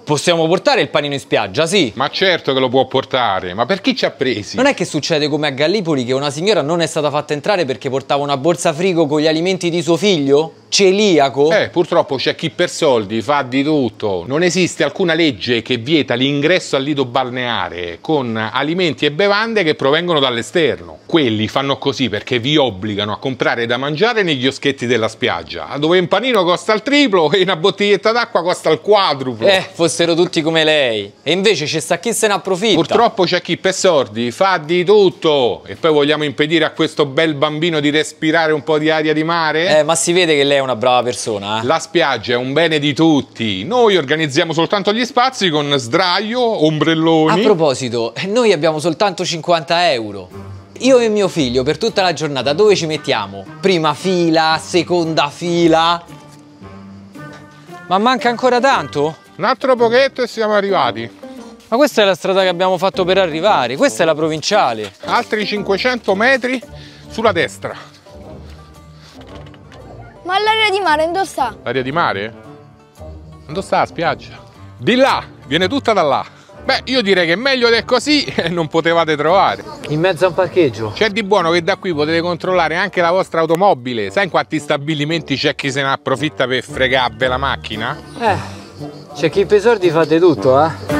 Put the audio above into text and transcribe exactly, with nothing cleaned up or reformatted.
Possiamo portare il panino in spiaggia, sì. Ma certo che lo può portare, ma per chi ci ha presi? Non è che succede come a Gallipoli che una signora non è stata fatta entrare perché portava una borsa frigo con gli alimenti di suo figlio? Celiaco? Eh, purtroppo c'è chi per soldi fa di tutto. Non esiste alcuna legge che vieta l'ingresso al lido balneare con alimenti e bevande che provengono dall'esterno. Quelli fanno così perché vi obbligano a comprare da mangiare negli oschetti della spiaggia, dove un panino costa il triplo e una bottiglietta d'acqua costa il quadruplo. Eh, fossero tutti come lei. E invece c'è sta chi se ne approfitta. Purtroppo c'è chi per sordi fa di tutto. E poi vogliamo impedire a questo bel bambino di respirare un po' di aria di mare? Eh, ma si vede che lei è una brava persona, eh? La spiaggia è un bene di tutti. Noi organizziamo soltanto gli spazi con sdraio, ombrelloni. A proposito, noi abbiamo soltanto cinquanta euro. Io e mio figlio per tutta la giornata dove ci mettiamo? Prima fila, seconda fila. Ma manca ancora tanto? Un altro pochetto e siamo arrivati. Ma questa è la strada che abbiamo fatto per arrivare, questa è la provinciale. Altri cinquecento metri sulla destra. Ma l'area di mare dove sta? L'area di mare? Dove sta la spiaggia? Di là, viene tutta da là. Beh, io direi che meglio di così non potevate trovare. In mezzo a un parcheggio. C'è di buono che da qui potete controllare anche la vostra automobile. Sai in quanti stabilimenti c'è chi se ne approfitta per fregarvi la macchina? Eh, c'è chi per i soldi fa di tutto, eh?